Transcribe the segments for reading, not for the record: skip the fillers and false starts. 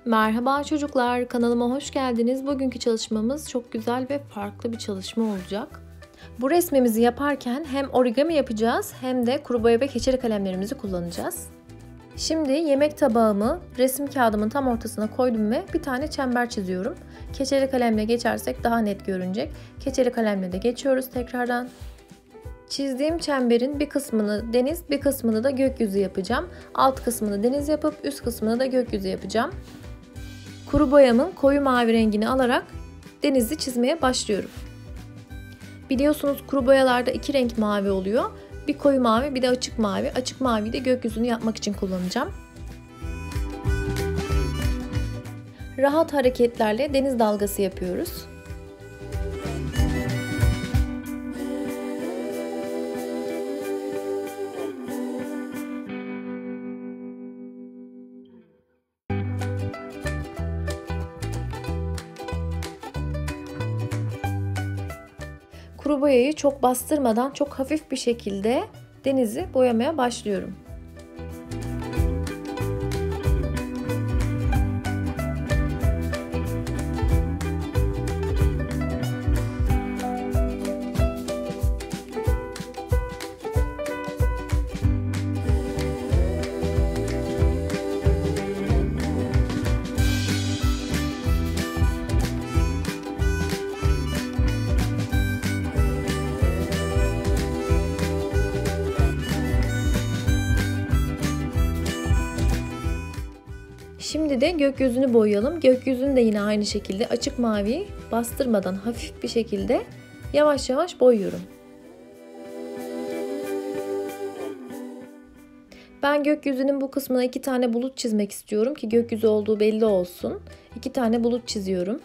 Merhaba çocuklar, kanalıma hoş geldiniz. Bugünkü çalışmamız çok güzel ve farklı bir çalışma olacak. Bu resmimizi yaparken hem origami yapacağız hem de kuru boya ve keçeli kalemlerimizi kullanacağız. Şimdi yemek tabağımı resim kağıdımın tam ortasına koydum ve bir tane çember çiziyorum. Keçeli kalemle geçersek daha net görünecek. Keçeli kalemle de geçiyoruz tekrardan. Çizdiğim çemberin bir kısmını deniz, bir kısmını da gökyüzü yapacağım. Alt kısmını deniz yapıp üst kısmını da gökyüzü yapacağım. Kuru boyamın koyu mavi rengini alarak denizi çizmeye başlıyorum. Biliyorsunuz kuru boyalarda iki renk mavi oluyor. Bir koyu mavi, bir de açık mavi. Açık maviyi de gökyüzünü yapmak için kullanacağım. Rahat hareketlerle deniz dalgası yapıyoruz. Kuru boyayı çok bastırmadan çok hafif bir şekilde denizi boyamaya başlıyorum. Şimdi de gökyüzünü boyayalım. Gökyüzünü de yine aynı şekilde açık maviyi bastırmadan hafif bir şekilde yavaş yavaş boyuyorum. Ben gökyüzünün bu kısmına iki tane bulut çizmek istiyorum ki gökyüzü olduğu belli olsun. İki tane bulut çiziyorum.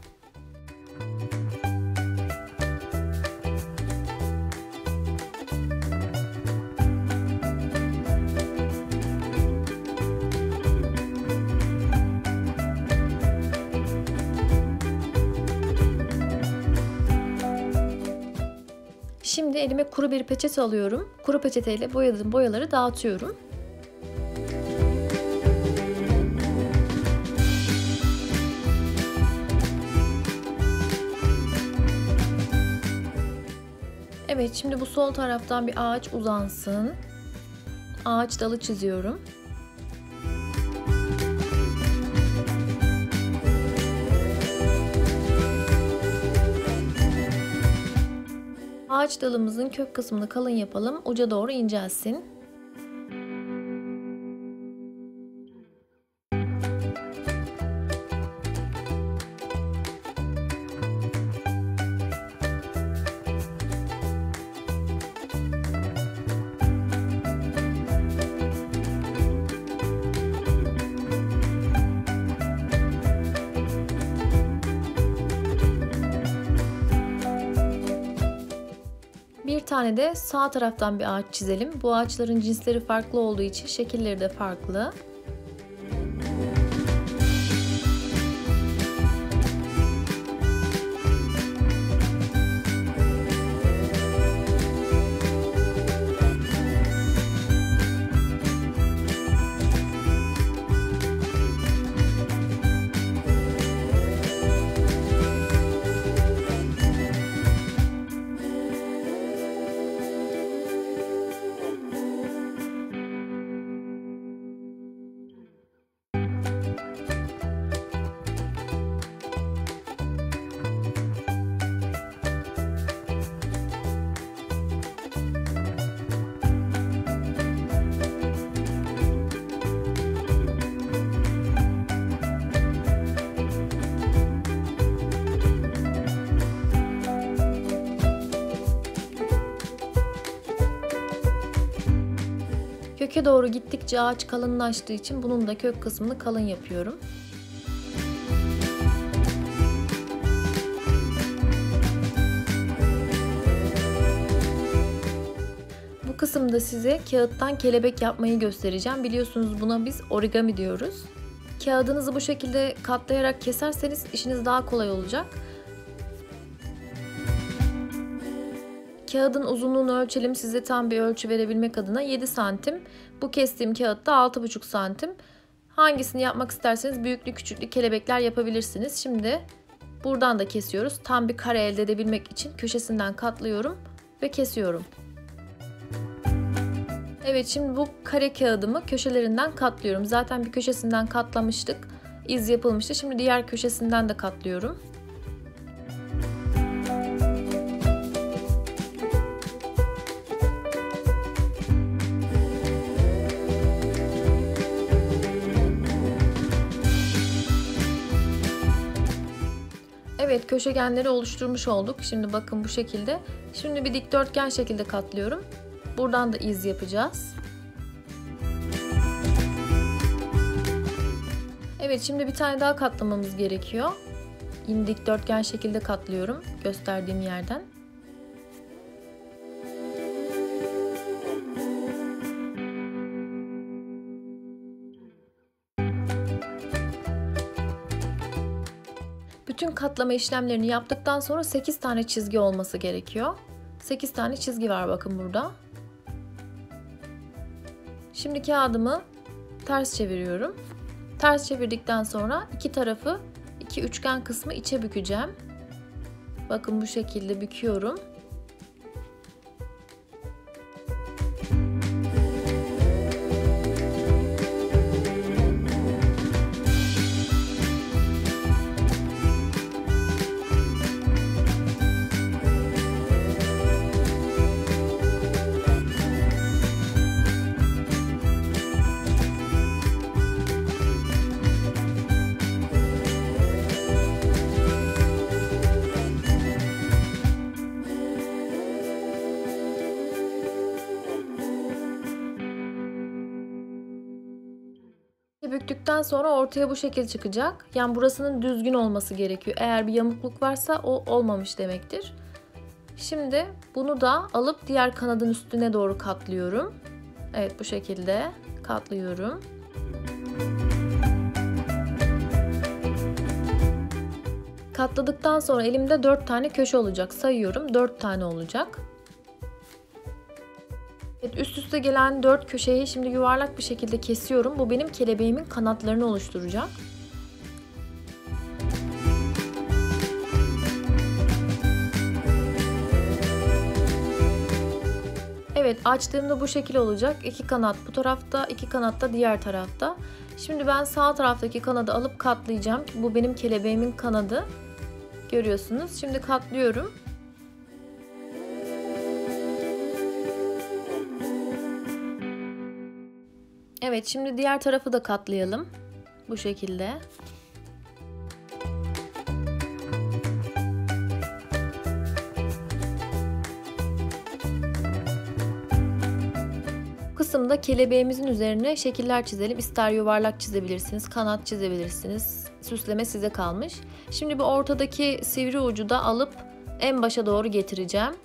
Şimdi elime kuru bir peçete alıyorum. Kuru peçeteyle boyadığım boyaları dağıtıyorum. Evet, şimdi bu sol taraftan bir ağaç uzansın. Ağaç dalı çiziyorum. Ağaç dalımızın kök kısmını kalın yapalım. Uca doğru incelsin. Bir tane de sağ taraftan bir ağaç çizelim. Bu ağaçların cinsleri farklı olduğu için şekilleri de farklı. Köke doğru gittikçe ağaç kalınlaştığı için bunun da kök kısmını kalın yapıyorum. Bu kısımda size kağıttan kelebek yapmayı göstereceğim. Biliyorsunuz buna biz origami diyoruz. Kağıdınızı bu şekilde katlayarak keserseniz işiniz daha kolay olacak. Kağıdın uzunluğunu ölçelim, size tam bir ölçü verebilmek adına 7 santim. Bu kestiğim kağıtta 6,5 santim. Hangisini yapmak isterseniz büyüklü küçüklü kelebekler yapabilirsiniz. Şimdi buradan da kesiyoruz. Tam bir kare elde edebilmek için köşesinden katlıyorum ve kesiyorum. Evet, şimdi bu kare kağıdımı köşelerinden katlıyorum. Zaten bir köşesinden katlamıştık. İz yapılmıştı. Şimdi diğer köşesinden de katlıyorum. Evet, köşegenleri oluşturmuş olduk. Şimdi bakın bu şekilde. Şimdi bir dikdörtgen şekilde katlıyorum. Buradan da iz yapacağız. Evet, şimdi bir tane daha katlamamız gerekiyor. Yine dikdörtgen şekilde katlıyorum gösterdiğim yerden. Bütün katlama işlemlerini yaptıktan sonra 8 tane çizgi olması gerekiyor. 8 tane çizgi var bakın burada. Şimdi kağıdımı ters çeviriyorum. Ters çevirdikten sonra iki tarafı, iki üçgen kısmı içe bükeceğim. Bakın bu şekilde büküyorum. Büktükten sonra ortaya bu şekil çıkacak. Yani burasının düzgün olması gerekiyor. Eğer bir yamukluk varsa o olmamış demektir. Şimdi bunu da alıp diğer kanadın üstüne doğru katlıyorum. Evet, bu şekilde katlıyorum. Katladıktan sonra elimde 4 tane köşe olacak. Sayıyorum, 4 tane olacak. Evet, üst üste gelen 4 köşeyi şimdi yuvarlak bir şekilde kesiyorum. Bu benim kelebeğimin kanatlarını oluşturacak. Evet, açtığımda bu şekil olacak. 2 kanat bu tarafta, 2 kanat da diğer tarafta. Şimdi ben sağ taraftaki kanadı alıp katlayacağım. Bu benim kelebeğimin kanadı. Görüyorsunuz. Şimdi katlıyorum. Evet, şimdi diğer tarafı da katlayalım. Bu şekilde. Bu kısımda kelebeğimizin üzerine şekiller çizelim. İster yuvarlak çizebilirsiniz, kanat çizebilirsiniz. Süsleme size kalmış. Şimdi bu ortadaki sivri ucu da alıp en başa doğru getireceğim.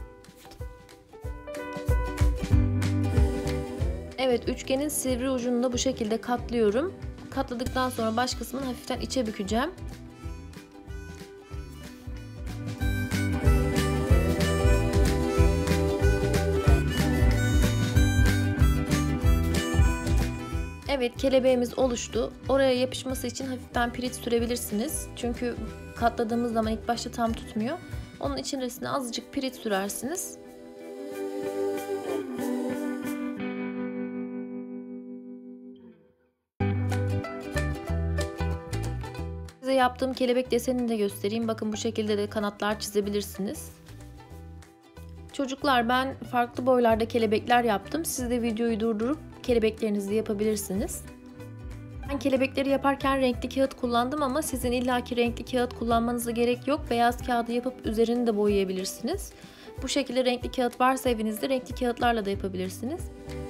Evet, üçgenin sivri ucunu da bu şekilde katlıyorum. Katladıktan sonra baş kısmını hafiften içe bükeceğim. Evet, kelebeğimiz oluştu. Oraya yapışması için hafiften pirinç sürebilirsiniz. Çünkü katladığımız zaman ilk başta tam tutmuyor. Onun içerisine azıcık pirinç sürersiniz. Size yaptığım kelebek desenini de göstereyim. Bakın bu şekilde de kanatlar çizebilirsiniz. Çocuklar, ben farklı boylarda kelebekler yaptım. Siz de videoyu durdurup kelebeklerinizi yapabilirsiniz. Ben kelebekleri yaparken renkli kağıt kullandım ama sizin illaki renkli kağıt kullanmanıza gerek yok. Beyaz kağıdı yapıp üzerini de boyayabilirsiniz. Bu şekilde renkli kağıt varsa evinizde renkli kağıtlarla da yapabilirsiniz.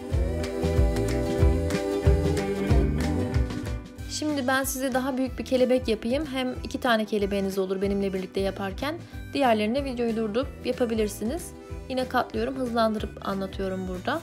Şimdi ben size daha büyük bir kelebek yapayım. Hem 2 tane kelebeğiniz olur benimle birlikte yaparken. Diğerlerine videoyu durdurup yapabilirsiniz. Yine katlıyorum, hızlandırıp anlatıyorum burada.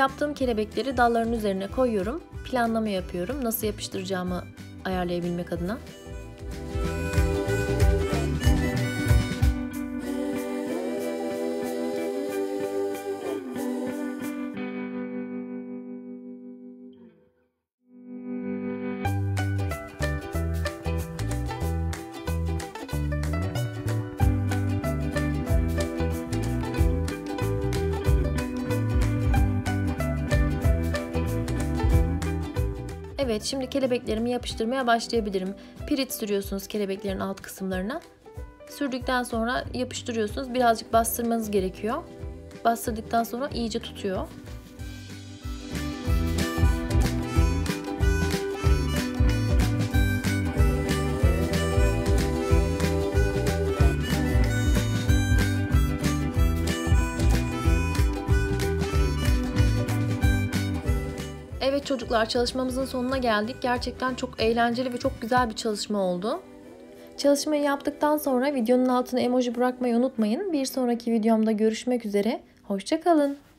yaptığım kelebekleri dalların üzerine koyuyorum. Planlama yapıyorum. Nasıl yapıştıracağımı ayarlayabilmek adına. Evet, şimdi kelebeklerimi yapıştırmaya başlayabilirim. Pirit sürüyorsunuz kelebeklerin alt kısımlarına. Sürdükten sonra yapıştırıyorsunuz. Birazcık bastırmanız gerekiyor. Bastırdıktan sonra iyice tutuyor. Evet çocuklar, çalışmamızın sonuna geldik. Gerçekten çok eğlenceli ve çok güzel bir çalışma oldu. Çalışmayı yaptıktan sonra videonun altına emoji bırakmayı unutmayın. Bir sonraki videomda görüşmek üzere. Hoşça kalın.